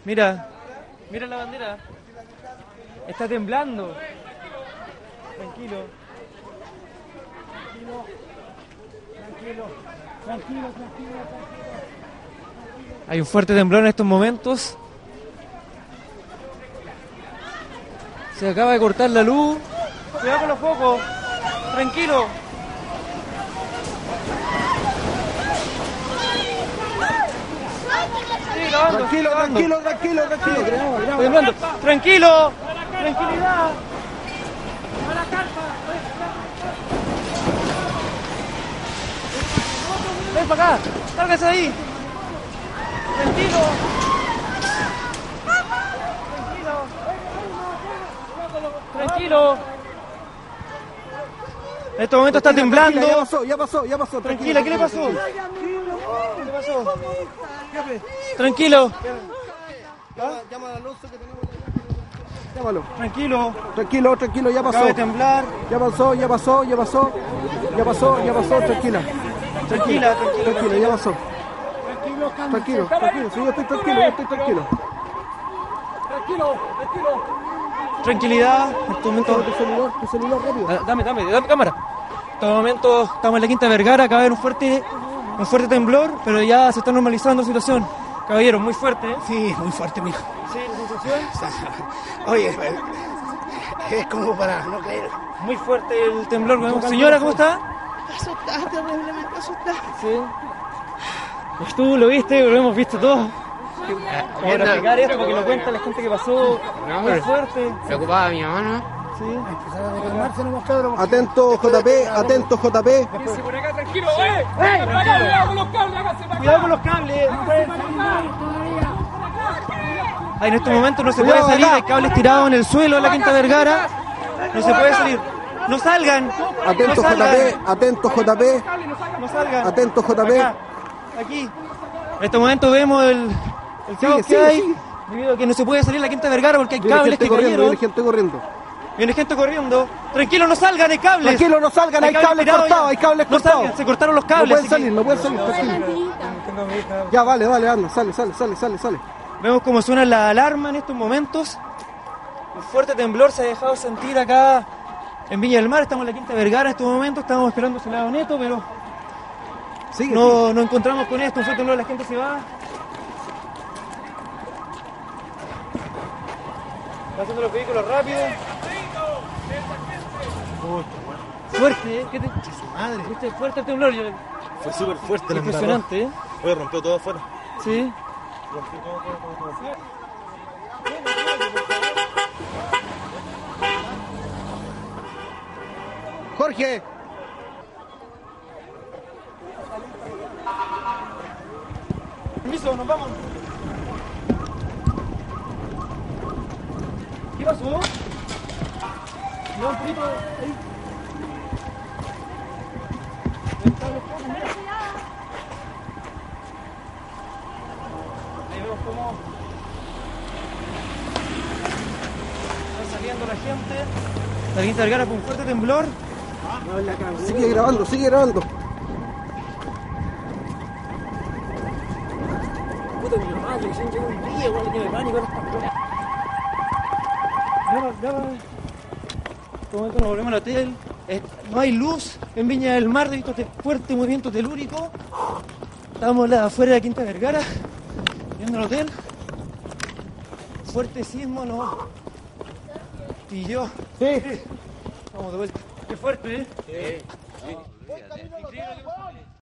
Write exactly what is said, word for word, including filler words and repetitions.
Mira, mira la bandera. Está temblando. Tranquilo. Tranquilo, tranquilo, tranquilo, tranquilo. Hay un fuerte temblor en estos momentos. Se acaba de cortar la luz. Cuidado con los focos. Tranquilo. Sí, grabando, Tranquilo, grabando. tranquilo, tranquilo, tranquilo. Graba, graba. Estoy hablando. Tranquilo. Tranquilidad. Ven para acá. Sálgase de ahí. Tranquilo. Tranquilo. En este momento está temblando. Tranquila, ya pasó, ya pasó, ya pasó. Tranquila, ¿qué le pasó? ¿Qué le pasó? Tranquilo. Llama al Alonso que tenemos. Llámalo. Tranquilo. Tranquilo, tranquilo, ya pasó. Acaba de temblar. Ya pasó, ya pasó, ya pasó. Ya pasó, ya pasó, tranquila. Tranquila, tranquila. Tranquilo, ya pasó. Tranquilo, tranquilo, sí, yo estoy tranquilo, yo estoy tranquilo. Tranquilo, tranquilo. Tranquilidad. En este momento. Tu celular, tu celular rápido. Ah, Dame, dame, dame cámara. En este momento estamos en la Quinta Vergara. Acaba de haber un fuerte, un fuerte temblor, pero ya se está normalizando la situación. Caballero, muy fuerte, ¿eh? Sí, muy fuerte, mijo. Sí, la sensación. Oye, es como para no caer. Muy fuerte el temblor. Señora, ¿cómo está? Asustada, terriblemente asustada. Sí. Pues tú lo viste, lo hemos visto todos. Vamos a explicar esto porque lo cuenta la gente que pasó. Muy fuerte. Preocupada mi mamá, ¿no? Sí. Atento, J P, atento, J P. Por acá, tranquilo, ¡eh! ¡Eh! ¡Cuidado con los cables! ¡Hágase para Cuidado con los cables. Ay, en este momento no se puede Cuidado, salir, acá. hay cables tirados en el suelo en la Quinta Vergara. No se puede salir. No salgan. Atento, no J salgan. P, atento, J P. No salgan. Atento, J P. Acá, aquí. En este momento vemos el, el caos que sigue, hay. sigue. Debido a que no se puede salir la Quinta Vergara porque hay Viene cables gente que corriendo, cayeron. viene gente corriendo. Viene gente corriendo. Tranquilo, no salgan, hay cables. Tranquilo, no salgan, hay cables tirados cortados, ya. hay cables No cortados. salgan, se cortaron los No cables. pueden así que salir, no pueden salir, tranquilo. Ya, vale, vale, anda, sale, sale, sale, sale, sale. Vemos cómo suena la alarma en estos momentos. Un fuerte temblor se ha dejado sentir acá en Viña del Mar. Estamos en la Quinta Vergara en estos momentos. Estamos esperando ese lado neto, pero Sigue, no nos encontramos con esto. Un fuerte temblor, la gente se va. Están haciendo los vehículos rápido. Fuerte, ¿eh? ¿Qué te... Madre, ¿Viste? Fuerte el temblor. Yo... fue súper fuerte la Impresionante, ¿eh? Oye, rompió todo afuera. Sí. Rompió todo, todo, todo, todo. Jorge. Permiso, nos vamos. ¿Qué pasó? No, un poquito ahí. Ahí vemos cómo está saliendo la gente. La Quinta Vergara con un fuerte temblor. Sigue grabando, sigue grabando. Puta mi mamá, que recién llegó un día, igual que me pánico en estas cosas. Graba, graba. En este momento nos volvemos al hotel. Eh, no hay luz en Viña del Mar debido a este fuerte movimiento telúrico. Estamos la- afuera de la Quinta Vergara, viendo el hotel. Fuerte sismo, no. Y yo. Sí. Vamos de vuelta. Qué fuerte, ¿eh? Sí.